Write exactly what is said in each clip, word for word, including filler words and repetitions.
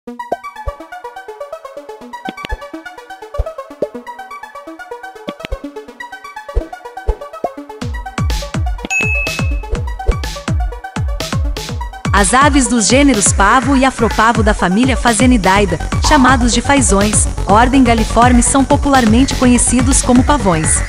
As aves dos gêneros pavo e afropavo da família Phasenidae, chamados de fazões, ordem Galliforme, são popularmente conhecidos como pavões.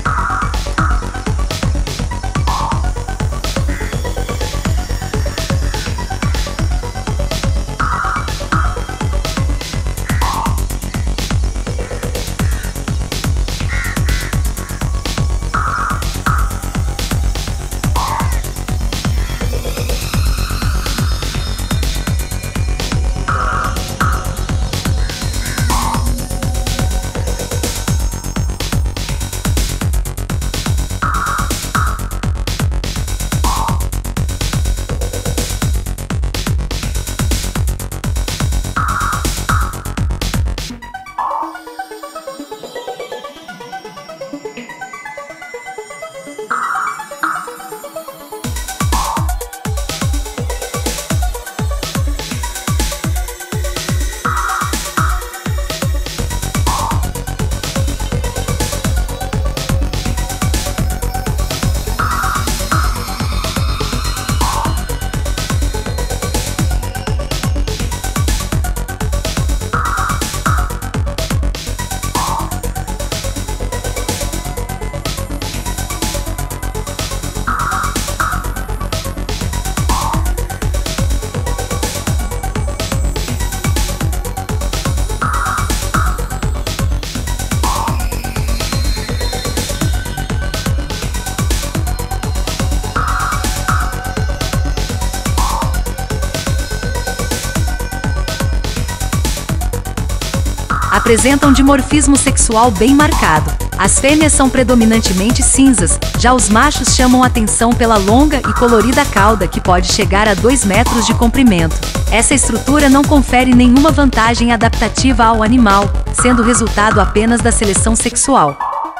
Apresentam dimorfismo sexual bem marcado. As fêmeas são predominantemente cinzas, já os machos chamam atenção pela longa e colorida cauda, que pode chegar a dois metros de comprimento. Essa estrutura não confere nenhuma vantagem adaptativa ao animal, sendo resultado apenas da seleção sexual.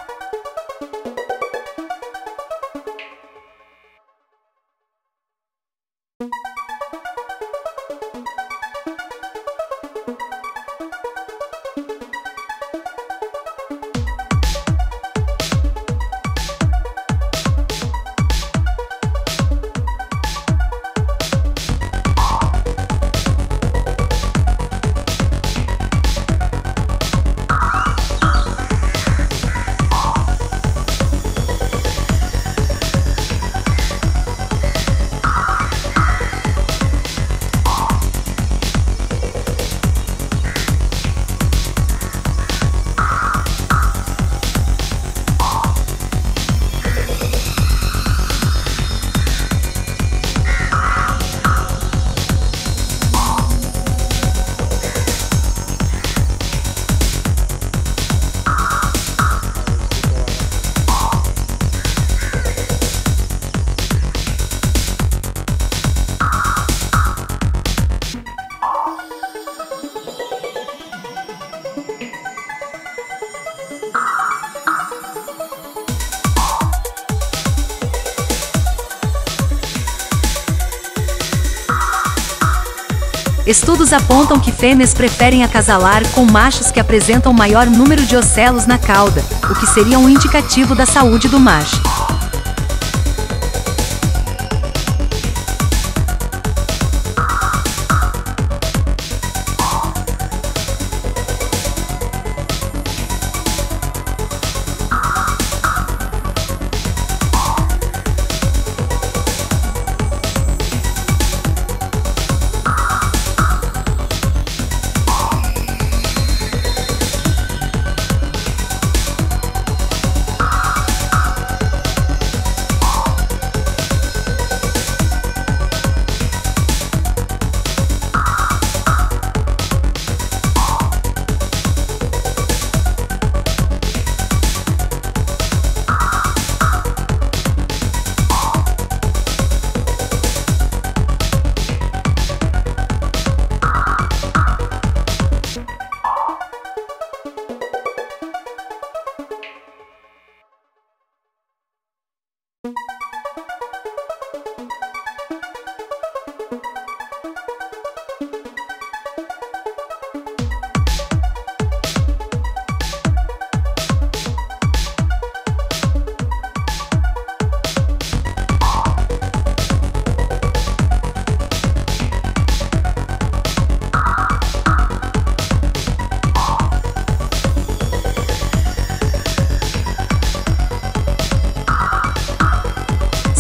Estudos apontam que fêmeas preferem acasalar com machos que apresentam maior número de ocelos na cauda, o que seria um indicativo da saúde do macho.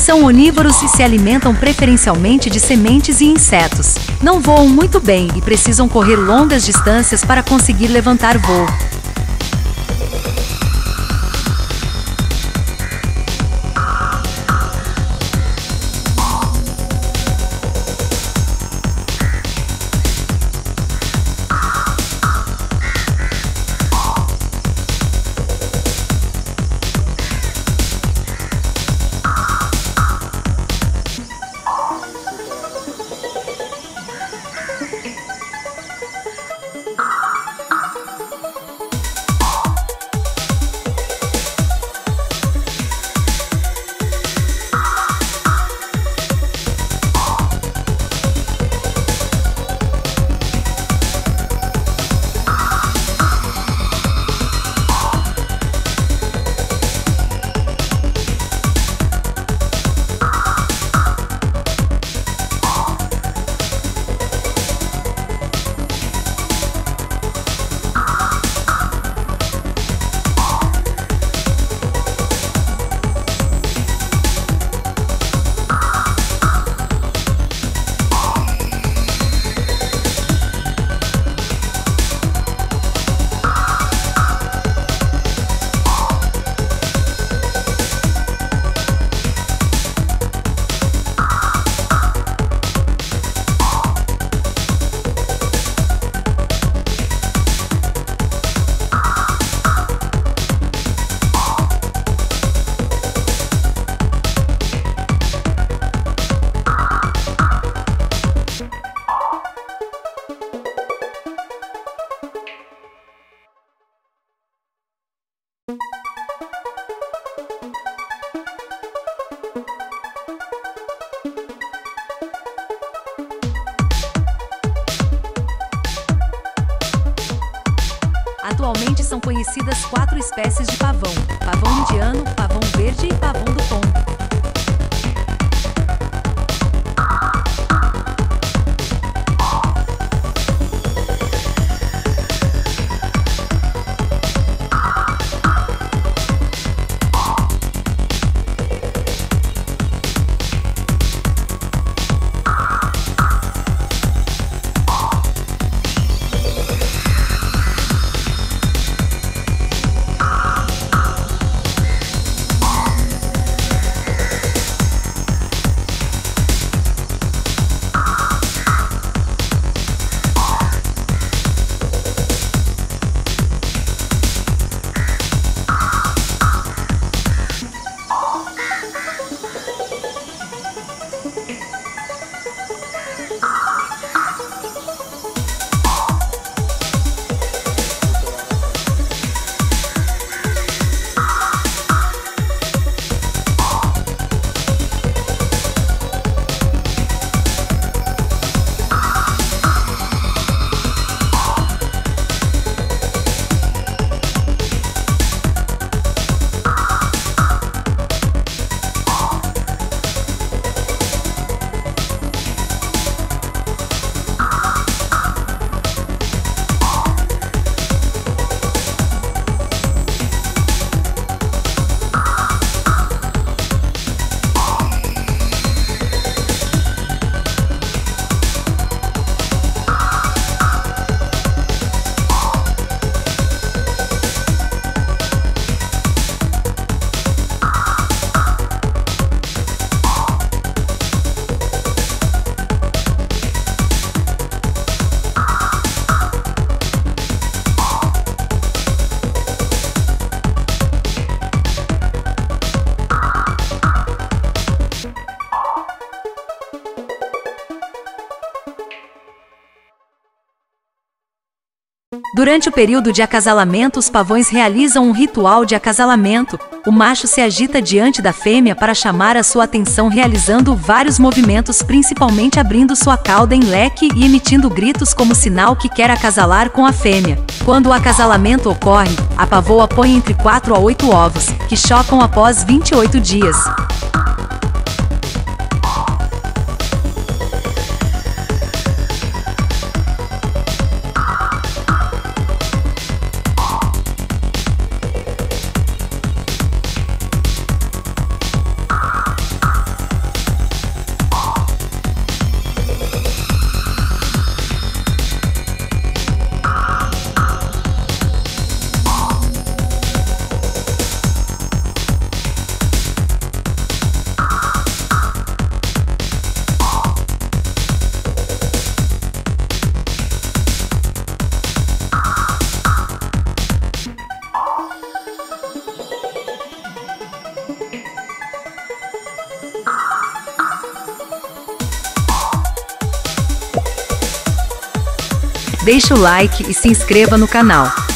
São onívoros e se alimentam preferencialmente de sementes e insetos. Não voam muito bem e precisam correr longas distâncias para conseguir levantar voo. Atualmente são conhecidas quatro espécies de pavão: pavão indiano, pavão verde e pavão do Congo. Durante o período de acasalamento, os pavões realizam um ritual de acasalamento. O macho se agita diante da fêmea para chamar a sua atenção, realizando vários movimentos, principalmente abrindo sua cauda em leque e emitindo gritos como sinal que quer acasalar com a fêmea. Quando o acasalamento ocorre, a pavoa põe entre quatro a oito ovos, que chocam após vinte e oito dias. Deixe o like e se inscreva no canal.